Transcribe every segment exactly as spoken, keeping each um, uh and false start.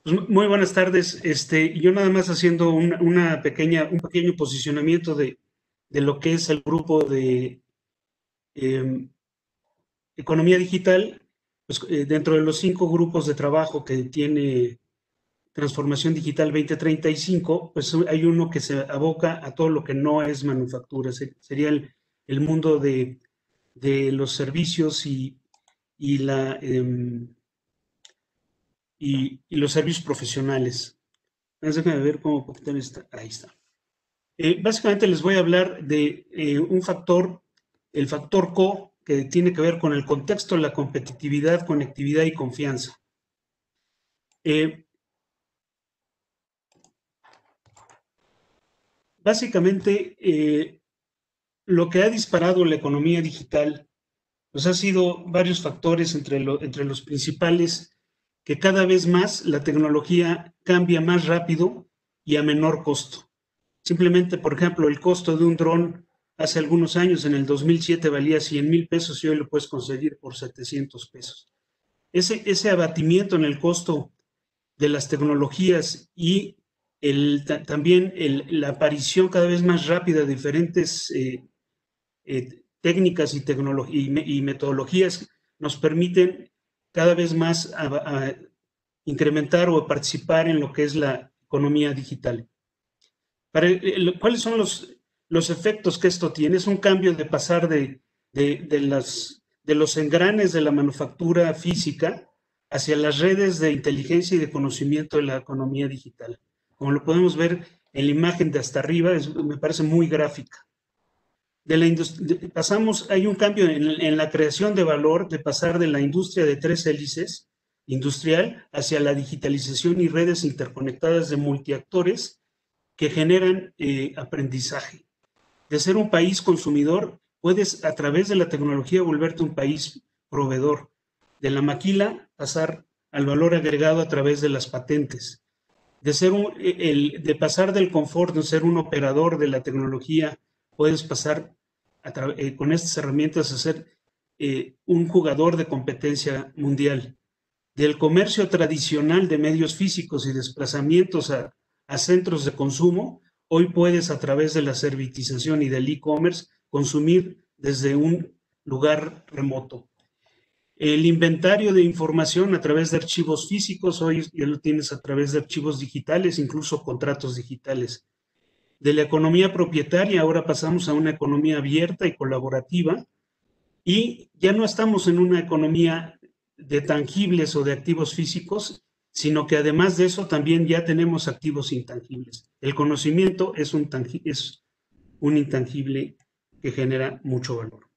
Pues muy buenas tardes. Este, yo nada más haciendo una, una pequeña, un pequeño posicionamiento de, de lo que es el grupo de eh, economía digital, pues, eh, dentro de los cinco grupos de trabajo que tiene Transformación Digital veinte treinta y cinco, pues hay uno que se aboca a todo lo que no es manufactura. Sería el, el mundo de, de, los servicios y, y la, eh, y, y los servicios profesionales. Déjenme ver cómo poquito está. Ahí está. Eh, básicamente les voy a hablar de eh, un factor, el factor C, que tiene que ver con el contexto, la competitividad, conectividad y confianza. Eh, básicamente, eh, lo que ha disparado la economía digital, pues ha sido varios factores entre, lo, entre los principales, que cada vez más la tecnología cambia más rápido y a menor costo. Simplemente, por ejemplo, el costo de un dron hace algunos años, en el dos mil siete, valía cien mil pesos y hoy lo puedes conseguir por setecientos pesos. Ese, ese abatimiento en el costo de las tecnologías y el, también el, la aparición cada vez más rápida de diferentes eh, eh, técnicas y, y, y, metodologías nos permiten cada vez más a, a incrementar o participar en lo que es la economía digital. Para, eh, ¿Cuáles son los, los efectos que esto tiene? Es un cambio de pasar de, de, de, las, de los engranes de la manufactura física hacia las redes de inteligencia y de conocimiento de la economía digital. Como lo podemos ver en la imagen de hasta arriba, es, me parece muy gráfica. De la de, pasamos, hay un cambio en, en la creación de valor, de pasar de la industria de tres hélices industrial hacia la digitalización y redes interconectadas de multiactores que generan eh, aprendizaje. De ser un país consumidor, puedes a través de la tecnología volverte un país proveedor. De la maquila pasar al valor agregado a través de las patentes. De, ser un, el, de pasar del confort de ser un operador de la tecnología, puedes pasar a eh, con estas herramientas a ser eh, un jugador de competencia mundial. Del comercio tradicional de medios físicos y desplazamientos a a centros de consumo, hoy puedes a través de la servitización y del e-commerce consumir desde un lugar remoto. El inventario de información a través de archivos físicos, hoy ya lo tienes a través de archivos digitales, incluso contratos digitales. De la economía propietaria, ahora pasamos a una economía abierta y colaborativa, y ya no estamos en una economía de tangibles o de activos físicos, sino que además de eso también ya tenemos activos intangibles. El conocimiento es un, es un intangible que genera mucho valor.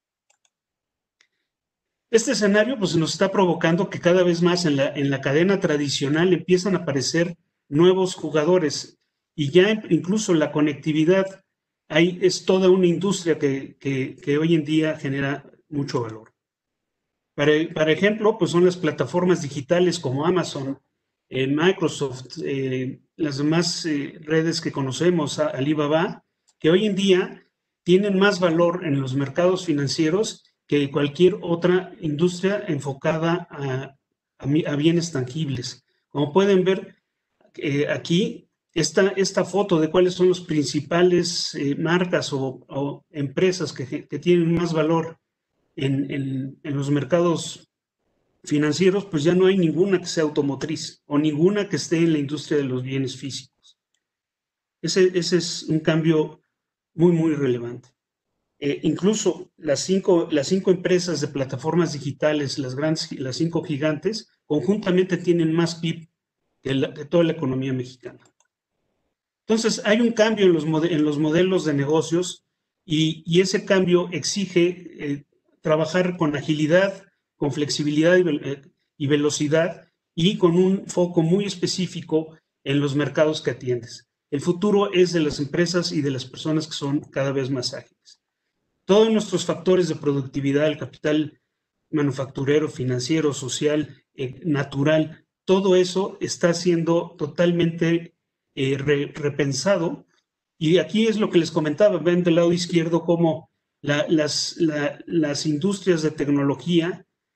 Este escenario pues, nos está provocando que cada vez más en la, en la cadena tradicional empiezan a aparecer nuevos jugadores y ya incluso la conectividad hay, es toda una industria que, que, que hoy en día genera mucho valor. Para, para ejemplo, pues son las plataformas digitales como Amazon, eh, Microsoft, eh, las demás eh, redes que conocemos, Alibaba, que hoy en día tienen más valor en los mercados financieros que cualquier otra industria enfocada a, a, a bienes tangibles. Como pueden ver eh, aquí, esta, esta foto de cuáles son las principales eh, marcas o, o empresas que, que tienen más valor En, en, en, los mercados financieros, pues ya no hay ninguna que sea automotriz o ninguna que esté en la industria de los bienes físicos. Ese, ese es un cambio muy, muy relevante. Eh, incluso las cinco, las cinco empresas de plataformas digitales, las, grandes, las cinco gigantes, conjuntamente tienen más P I B que, la, que toda la economía mexicana. Entonces, hay un cambio en los, en los modelos de negocios y, y ese cambio exige eh, trabajar con agilidad, con flexibilidad y, y velocidad y con un foco muy específico en los mercados que atiendes. El futuro es de las empresas y de las personas que son cada vez más ágiles. Todos nuestros factores de productividad, el capital manufacturero, financiero, social, eh, natural, todo eso está siendo totalmente eh, re, repensado. Y aquí es lo que les comentaba, ven del lado izquierdo cómo la, las, la, las industrias de tecnología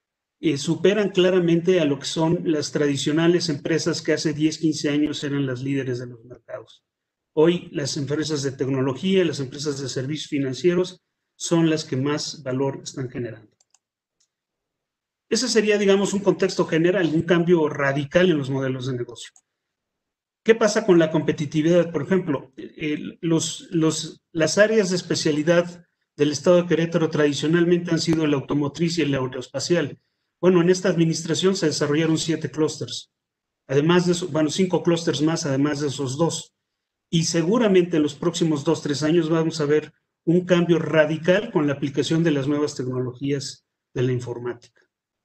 eh, superan claramente a lo que son las tradicionales empresas que hace diez, quince años eran las líderes de los mercados. Hoy las empresas de tecnología, las empresas de servicios financieros son las que más valor están generando. Ese sería, digamos, un contexto general, un cambio radical en los modelos de negocio. ¿Qué pasa con la competitividad? Por ejemplo, eh, los, los, las áreas de especialidad del estado de Querétaro tradicionalmente han sido la automotriz y el aeroespacial. Bueno, en esta administración se desarrollaron siete clústeres, además de eso, bueno, cinco clústeres más, además de esos dos. Y seguramente en los próximos dos, tres años vamos a ver un cambio radical con la aplicación de las nuevas tecnologías de la informática.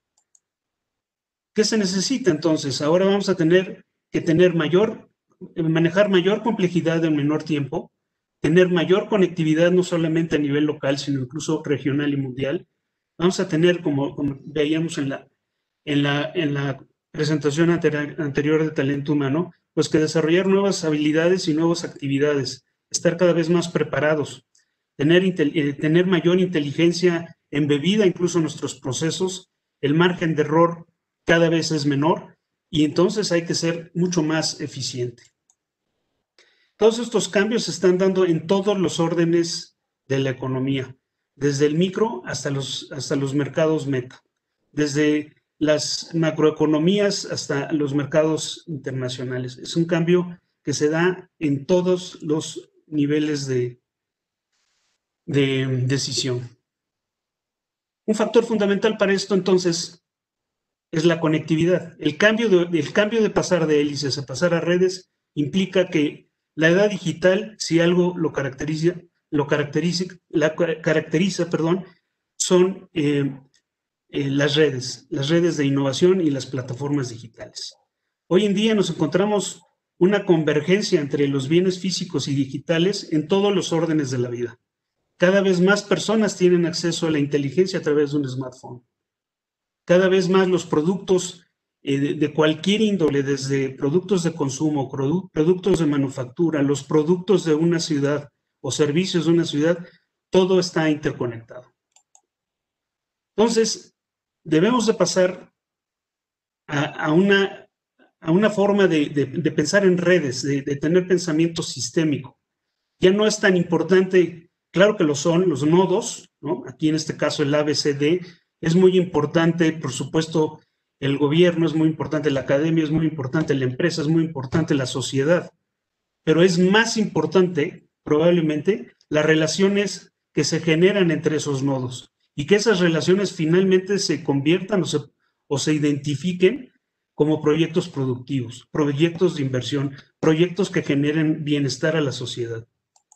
¿Qué se necesita entonces? Ahora vamos a tener que tener mayor, manejar mayor complejidad en menor tiempo, tener mayor conectividad no solamente a nivel local, sino incluso regional y mundial. Vamos a tener, como, como veíamos en la, en, la, en la presentación anterior, anterior de talento humano, pues que desarrollar nuevas habilidades y nuevas actividades, estar cada vez más preparados, tener, eh, tener mayor inteligencia embebida incluso en nuestros procesos, el margen de error cada vez es menor y entonces hay que ser mucho más eficiente. Todos estos cambios se están dando en todos los órdenes de la economía, desde el micro hasta los, hasta los mercados meta, desde las macroeconomías hasta los mercados internacionales. Es un cambio que se da en todos los niveles de, de decisión. Un factor fundamental para esto, entonces, es la conectividad. El cambio de, el cambio de pasar de hélices a pasar a redes implica que la edad digital, si algo lo caracteriza, lo caracteriza, la caracteriza, perdón, son eh, eh, las redes, las redes de innovación y las plataformas digitales. Hoy en día nos encontramos una convergencia entre los bienes físicos y digitales en todos los órdenes de la vida. Cada vez más personas tienen acceso a la inteligencia a través de un smartphone. Cada vez más los productos eh, de, de cualquier índole, desde productos de consumo, produ productos de manufactura, los productos de una ciudad o servicios de una ciudad, todo está interconectado. Entonces, debemos de pasar a, a, una, a una forma de, de, de pensar en redes, de, de tener pensamiento sistémico. Ya no es tan importante, claro que lo son, los nodos, ¿no? Aquí en este caso el A B C D, es muy importante, por supuesto, el gobierno, es muy importante la academia, es muy importante la empresa, es muy importante la sociedad, pero es más importante, probablemente, las relaciones que se generan entre esos nodos y que esas relaciones finalmente se conviertan o se, o se identifiquen como proyectos productivos, proyectos de inversión, proyectos que generen bienestar a la sociedad.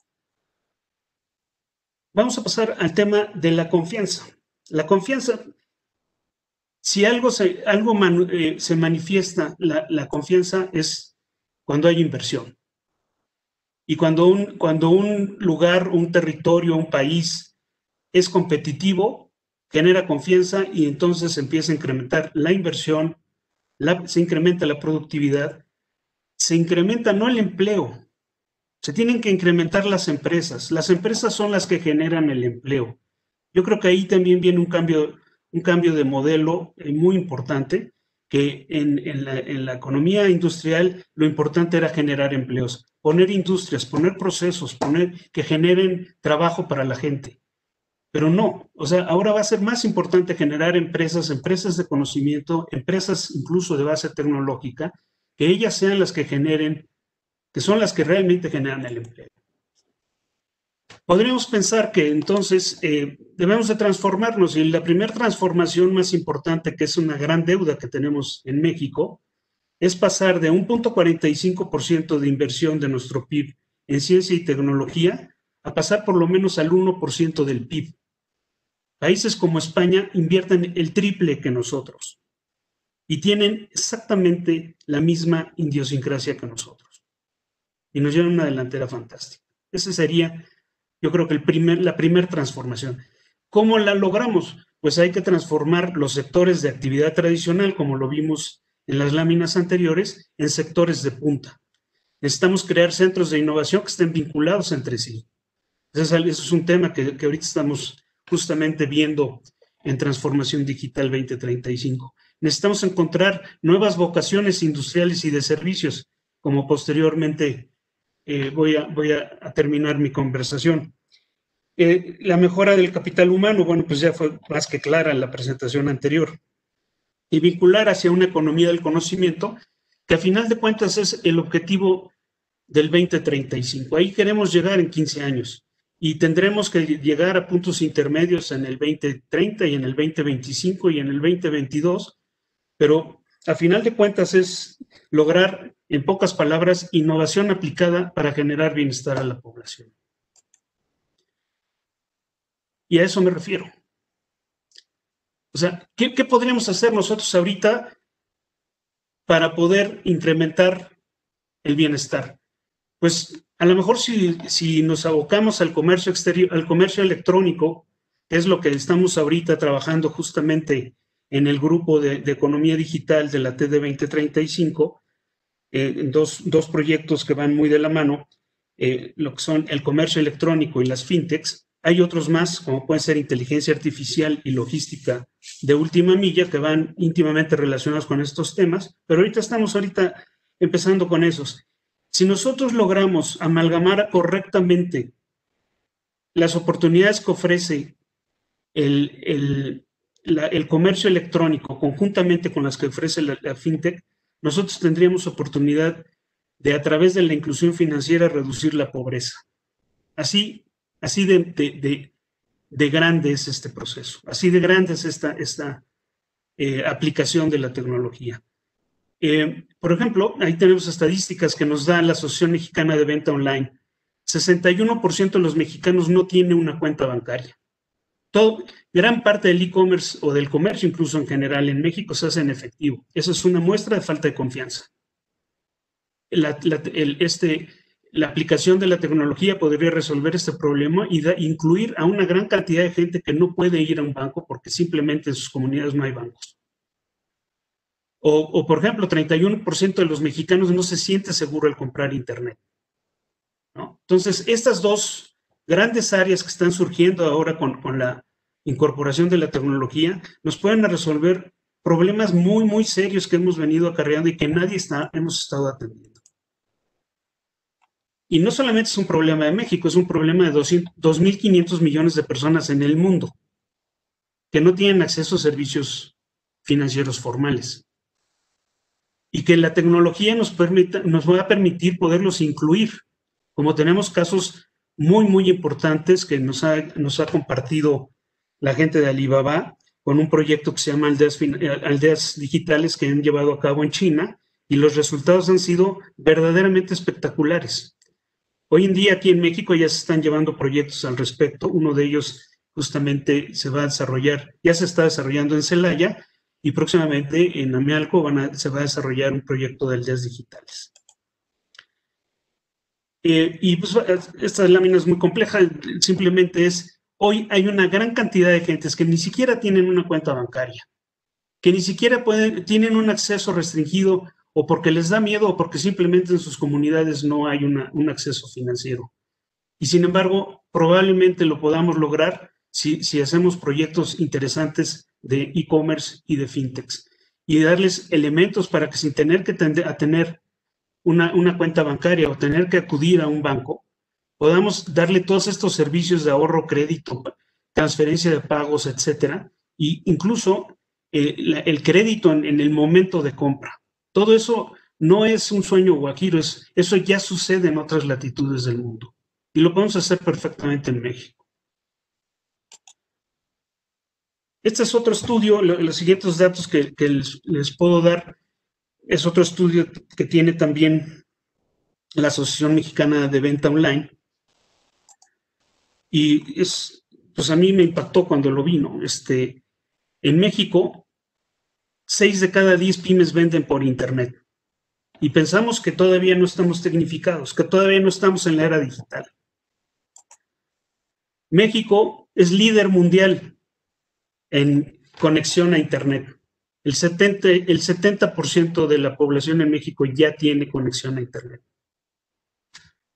Vamos a pasar al tema de la confianza. La confianza, si algo se, algo man, eh, se manifiesta, la, la confianza es cuando hay inversión. Y cuando un, cuando un lugar, un territorio, un país es competitivo, genera confianza y entonces empieza a incrementar la inversión, la, se incrementa la productividad, se incrementa no el empleo, se tienen que incrementar las empresas. Las empresas son las que generan el empleo. Yo creo que ahí también viene un cambio, un cambio de modelo muy importante, que en, en, la, en la economía industrial lo importante era generar empleos, poner industrias, poner procesos, poner que generen trabajo para la gente. Pero no, o sea, ahora va a ser más importante generar empresas, empresas de conocimiento, empresas incluso de base tecnológica, que ellas sean las que generen, que son las que realmente generan el empleo. Podríamos pensar que entonces eh, debemos de transformarnos y la primera transformación más importante, que es una gran deuda que tenemos en México, es pasar de un punto cuarenta y cinco por ciento de inversión de nuestro P I B en ciencia y tecnología a pasar por lo menos al uno por ciento del P I B. Países como España invierten el triple que nosotros y tienen exactamente la misma idiosincrasia que nosotros y nos llevan una delantera fantástica. Ese sería, yo creo que el primer, la primera transformación. ¿Cómo la logramos? Pues hay que transformar los sectores de actividad tradicional, como lo vimos en las láminas anteriores, en sectores de punta. Necesitamos crear centros de innovación que estén vinculados entre sí. Eso es un tema que, que ahorita estamos justamente viendo en Transformación Digital veinte treinta y cinco. Necesitamos encontrar nuevas vocaciones industriales y de servicios, como posteriormente eh, voy, a, voy a, a terminar mi conversación. Eh, la mejora del capital humano, bueno, pues ya fue más que clara en la presentación anterior. Y vincular hacia una economía del conocimiento, que a final de cuentas es el objetivo del veinte treinta y cinco. Ahí queremos llegar en quince años y tendremos que llegar a puntos intermedios en el veinte treinta y en el veinte veinticinco y en el veinte veintidós, pero a final de cuentas es lograr, en pocas palabras, innovación aplicada para generar bienestar a la población. Y a eso me refiero. O sea, ¿qué, qué podríamos hacer nosotros ahorita para poder incrementar el bienestar? Pues a lo mejor si, si nos abocamos al comercio exterior, al comercio electrónico, que es lo que estamos ahorita trabajando justamente en el grupo de, de economía digital de la T D veinte treinta y cinco, eh, en dos, dos proyectos que van muy de la mano, eh, lo que son el comercio electrónico y las fintechs. Hay otros más, como pueden ser inteligencia artificial y logística de última milla, que van íntimamente relacionados con estos temas, pero ahorita estamos ahorita empezando con esos. Si nosotros logramos amalgamar correctamente las oportunidades que ofrece el, el, la, el comercio electrónico conjuntamente con las que ofrece la, la fintech, nosotros tendríamos oportunidad de, a través de la inclusión financiera, reducir la pobreza. Así, así de, de, de, de grande es este proceso, así de grande es esta, esta eh, aplicación de la tecnología. Eh, por ejemplo, ahí tenemos estadísticas que nos da la Asociación Mexicana de Venta Online. sesenta y uno por ciento de los mexicanos no tienen una cuenta bancaria. Todo, gran parte del e-commerce o del comercio, incluso en general en México, se hace en efectivo. Eso es una muestra de falta de confianza. La, la, el, este, la aplicación de la tecnología podría resolver este problema y da, incluir a una gran cantidad de gente que no puede ir a un banco porque simplemente en sus comunidades no hay bancos. O, o, por ejemplo, treinta y uno por ciento de los mexicanos no se siente seguro al comprar Internet, ¿no? Entonces, estas dos grandes áreas que están surgiendo ahora con, con la incorporación de la tecnología nos pueden resolver problemas muy, muy serios que hemos venido acarreando y que nadie está, hemos estado atendiendo. Y no solamente es un problema de México, es un problema de dos mil quinientos millones de personas en el mundo que no tienen acceso a servicios financieros formales. Y que la tecnología nos, permita, nos va a permitir poderlos incluir, como tenemos casos muy, muy importantes que nos ha, nos ha compartido la gente de Alibaba con un proyecto que se llama Aldeas, Aldeas Digitales que han llevado a cabo en China, y los resultados han sido verdaderamente espectaculares. Hoy en día aquí en México ya se están llevando proyectos al respecto. Uno de ellos justamente se va a desarrollar, ya se está desarrollando en Celaya, y próximamente en Amealco van a, se va a desarrollar un proyecto de aldeas digitales. Eh, y pues esta lámina es muy compleja, simplemente es, hoy hay una gran cantidad de gentes que ni siquiera tienen una cuenta bancaria, que ni siquiera pueden, tienen un acceso restringido o porque les da miedo o porque simplemente en sus comunidades no hay una, un acceso financiero. Y sin embargo, probablemente lo podamos lograr si, si hacemos proyectos interesantes de e-commerce y de fintechs y darles elementos para que sin tener que tender a tener una, una cuenta bancaria o tener que acudir a un banco, podamos darle todos estos servicios de ahorro, crédito, transferencia de pagos, etcétera, e incluso eh, la, el crédito en, en el momento de compra. Todo eso no es un sueño guajiro, es, eso ya sucede en otras latitudes del mundo y lo podemos hacer perfectamente en México. Este es otro estudio, los siguientes datos que, que les, les puedo dar es otro estudio que tiene también la Asociación Mexicana de Venta Online. Y es, pues a mí me impactó cuando lo vi, ¿no? Este, en México, seis de cada diez pymes venden por Internet. Y pensamos que todavía no estamos tecnificados, que todavía no estamos en la era digital. México es líder mundial en conexión a Internet. El setenta, el setenta por ciento de la población en México ya tiene conexión a Internet.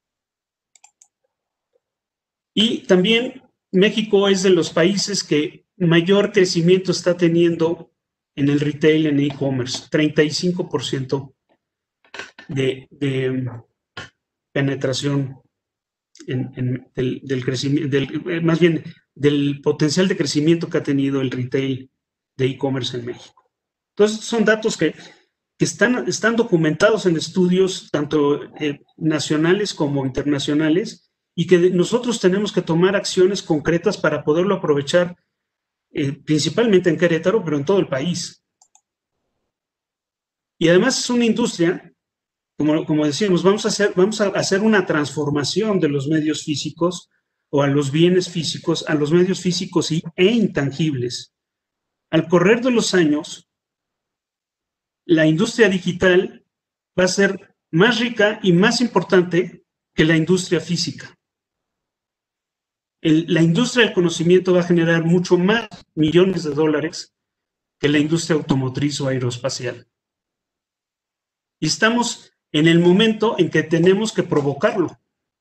Y también México es de los países que mayor crecimiento está teniendo en el retail, en e-commerce, treinta y cinco por ciento de, de penetración en, en del, del crecimiento, del, más bien del potencial de crecimiento que ha tenido el retail de e-commerce en México. Entonces, son datos que, que están, están documentados en estudios tanto eh, nacionales como internacionales y que nosotros tenemos que tomar acciones concretas para poderlo aprovechar eh, principalmente en Querétaro, pero en todo el país. Y además es una industria, como, como decíamos, vamos a, hacer, vamos a hacer una transformación de los medios físicos o a los bienes físicos, a los medios físicos y, e intangibles. Al correr de los años, la industria digital va a ser más rica y más importante que la industria física. El, la industria del conocimiento va a generar mucho más millones de dólares que la industria automotriz o aeroespacial. Y estamos en el momento en que tenemos que provocarlo.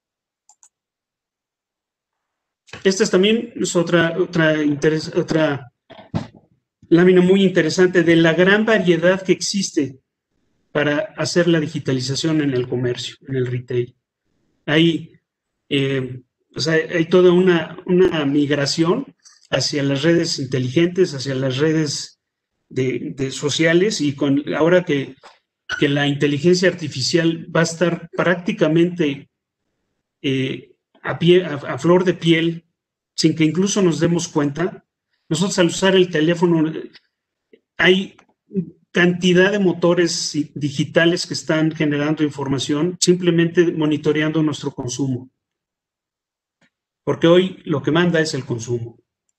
Esta es también es otra, otra, interes, otra lámina muy interesante de la gran variedad que existe para hacer la digitalización en el comercio, en el retail. Hay, eh, o sea, hay toda una, una migración hacia las redes inteligentes, hacia las redes de, de sociales, y con, ahora que, que la inteligencia artificial va a estar prácticamente eh, a, pie, a, a flor de piel, sin que incluso nos demos cuenta. Nosotros al usar el teléfono hay cantidad de motores digitales que están generando información simplemente monitoreando nuestro consumo. Porque hoy lo que manda es el consumo.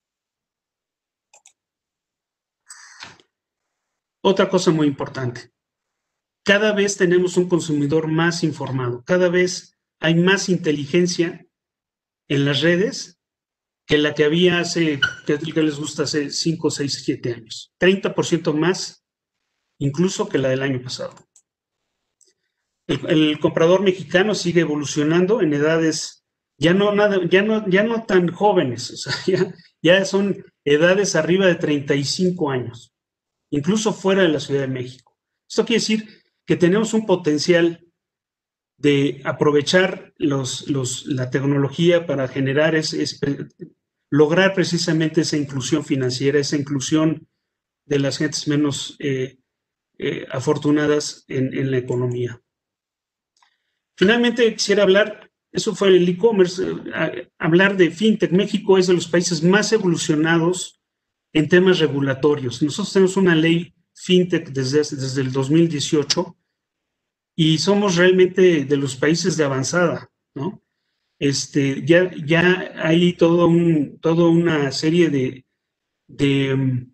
Otra cosa muy importante. Cada vez tenemos un consumidor más informado. Cada vez hay más inteligencia en las redes que la que había hace, que les gusta, hace cinco, seis, siete años. treinta por ciento más incluso que la del año pasado. El, el comprador mexicano sigue evolucionando en edades ya no, nada, ya no, ya no tan jóvenes, o sea, ya, ya son edades arriba de treinta y cinco años, incluso fuera de la Ciudad de México. Esto quiere decir que tenemos un potencial de aprovechar los, los, la tecnología para generar, ese, ese, lograr precisamente esa inclusión financiera, esa inclusión de las gentes menos eh, eh, afortunadas en, en la economía. Finalmente quisiera hablar, eso fue el e-commerce, eh, hablar de fintech. México es de los países más evolucionados en temas regulatorios. Nosotros tenemos una ley fintech desde, desde el dos mil dieciocho y somos realmente de los países de avanzada, ¿no? Este, ya, ya hay todo un, toda una serie de, de,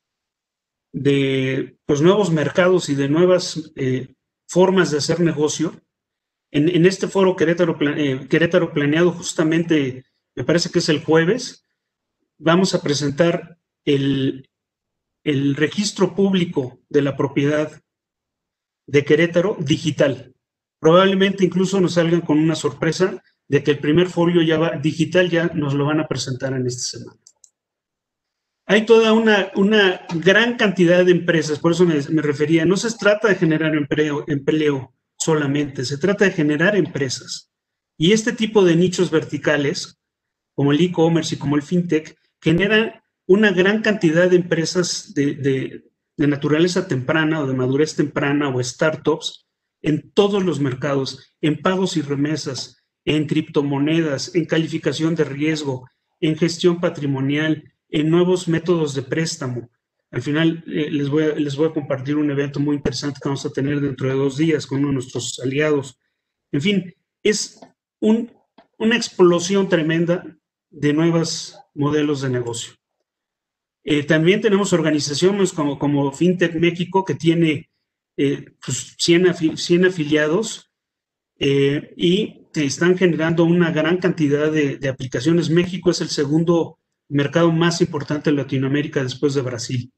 de pues, nuevos mercados y de nuevas eh, formas de hacer negocio. En, en este foro Querétaro, eh, Querétaro Planeado, justamente, me parece que es el jueves, vamos a presentar el, el registro público de la propiedad de Querétaro digital. Probablemente incluso nos salgan con una sorpresa de que el primer folio ya va, digital ya nos lo van a presentar en esta semana. Hay toda una, una gran cantidad de empresas, por eso me, me refería, no se trata de generar empleo, empleo solamente, se trata de generar empresas. Y este tipo de nichos verticales, como el e-commerce y como el fintech, generan una gran cantidad de empresas de, de, de naturaleza temprana o de madurez temprana o startups en todos los mercados, en pagos y remesas, en criptomonedas, en calificación de riesgo, en gestión patrimonial, en nuevos métodos de préstamo. Al final eh, les, voy a, les voy a compartir un evento muy interesante que vamos a tener dentro de dos días con uno de nuestros aliados. En fin, es un, una explosión tremenda de nuevos modelos de negocio. Eh, también tenemos organizaciones como, como FinTech México, que tiene eh, pues cien, afili cien afiliados eh, y que están generando una gran cantidad de, de aplicaciones. México es el segundo mercado más importante en Latinoamérica después de Brasil.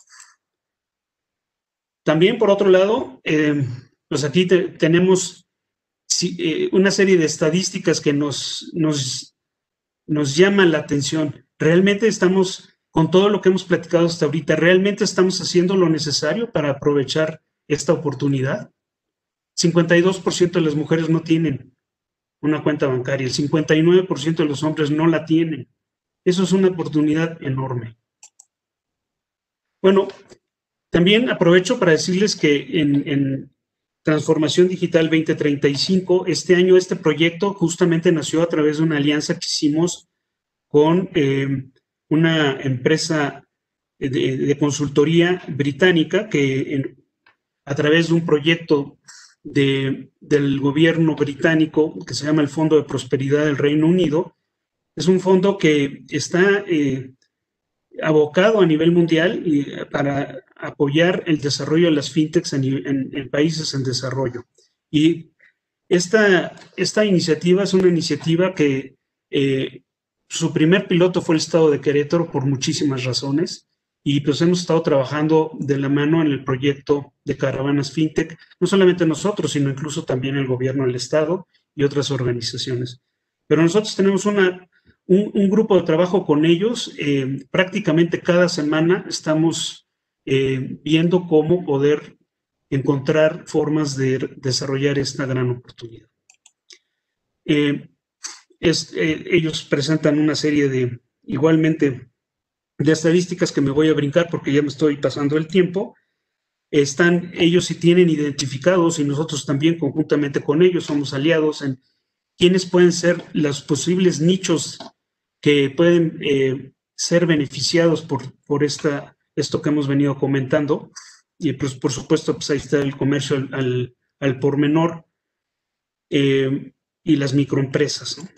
También, por otro lado, eh, pues aquí te, tenemos eh, una serie de estadísticas que nos, nos, nos llaman la atención. Realmente estamos con todo lo que hemos platicado hasta ahorita, ¿realmente estamos haciendo lo necesario para aprovechar esta oportunidad? cincuenta y dos por ciento de las mujeres no tienen una cuenta bancaria, el cincuenta y nueve por ciento de los hombres no la tienen. Eso es una oportunidad enorme. Bueno, también aprovecho para decirles que en, en Transformación Digital veinte treinta y cinco, este año este proyecto justamente nació a través de una alianza que hicimos con eh, una empresa de, de consultoría británica que en, a través de un proyecto de, del gobierno británico que se llama el Fondo de Prosperidad del Reino Unido, es un fondo que está eh, abocado a nivel mundial y para apoyar el desarrollo de las fintechs en, en, en países en desarrollo. Y esta, esta iniciativa es una iniciativa que eh, su primer piloto fue el estado de Querétaro por muchísimas razones, y pues hemos estado trabajando de la mano en el proyecto de Caravanas Fintech, no solamente nosotros, sino incluso también el gobierno del estado y otras organizaciones. Pero nosotros tenemos una, un, un grupo de trabajo con ellos, eh, prácticamente cada semana estamos eh, viendo cómo poder encontrar formas de desarrollar esta gran oportunidad. Eh, es, eh, ellos presentan una serie de, igualmente, de estadísticas que me voy a brincar porque ya me estoy pasando el tiempo. Están, ellos sí tienen identificados, y nosotros también conjuntamente con ellos somos aliados en quiénes pueden ser los posibles nichos que pueden eh, ser beneficiados por, por esta, esto que hemos venido comentando. Y pues por supuesto pues ahí está el comercio al, al, al por menor eh, y las microempresas, ¿no?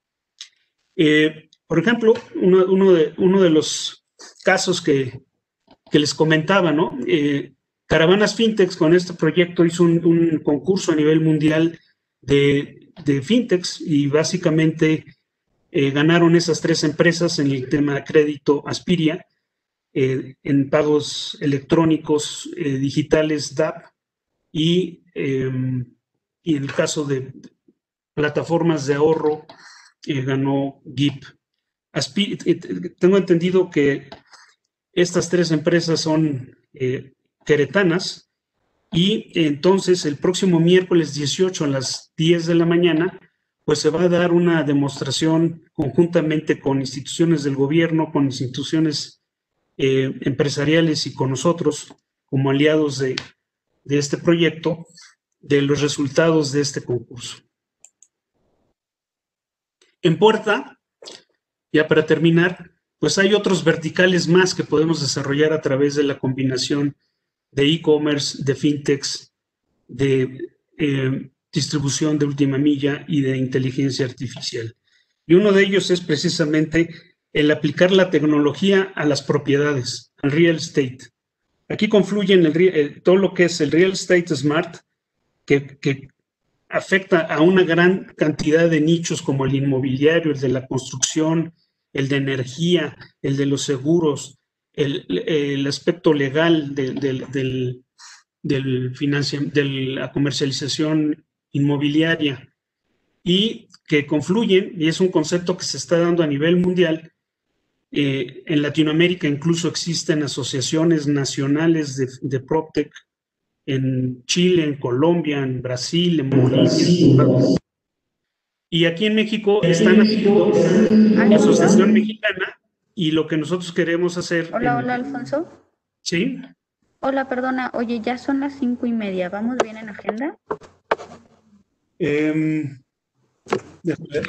Eh, por ejemplo, uno, uno, de, uno de los casos que, que les comentaba, ¿no? Eh, Caravanas Fintechs con este proyecto hizo un, un concurso a nivel mundial de, de fintechs y básicamente eh, ganaron esas tres empresas en el tema de crédito Aspiria, eh, en pagos electrónicos eh, digitales D A P y, eh, y en el caso de plataformas de ahorro eh, ganó G I P. Aspi tengo entendido que estas tres empresas son eh, queretanas, y entonces el próximo miércoles dieciocho a las diez de la mañana pues se va a dar una demostración conjuntamente con instituciones del gobierno, con instituciones eh, empresariales y con nosotros como aliados de, de este proyecto, de los resultados de este concurso. En puerta, ya para terminar, pues hay otros verticales más que podemos desarrollar a través de la combinación de e-commerce, de fintechs, de eh, distribución de última milla y de inteligencia artificial. Y uno de ellos es precisamente el aplicar la tecnología a las propiedades, al real estate. Aquí confluyen el, el, todo lo que es el real estate smart, que, que afecta a una gran cantidad de nichos como el inmobiliario, el de la construcción, el de energía, el de los seguros, el, el aspecto legal de, de, del, del de la comercialización inmobiliaria, y que confluyen, y es un concepto que se está dando a nivel mundial. Eh, en Latinoamérica incluso existen asociaciones nacionales de, de PropTech, en Chile, en Colombia, en Brasil, en Bolivia. Y aquí en México están haciendo la Asociación Mexicana, y lo que nosotros queremos hacer... Hola, en... hola, Alfonso. ¿Sí? Hola, perdona. Oye, ya son las cinco y media. ¿Vamos bien en agenda? Eh, déjame ver.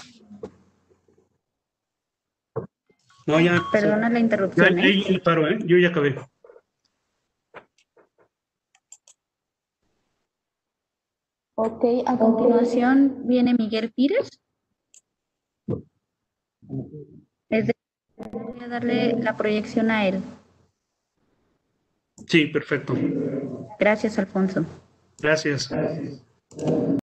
No, ya... Perdona la interrupción, ya, ¿eh? ya, ya paro, ¿eh? Yo ya acabé. Ok, a continuación viene Miguel Pires. Es de... Voy a darle la proyección a él. Sí, perfecto. Gracias, Alfonso. Gracias.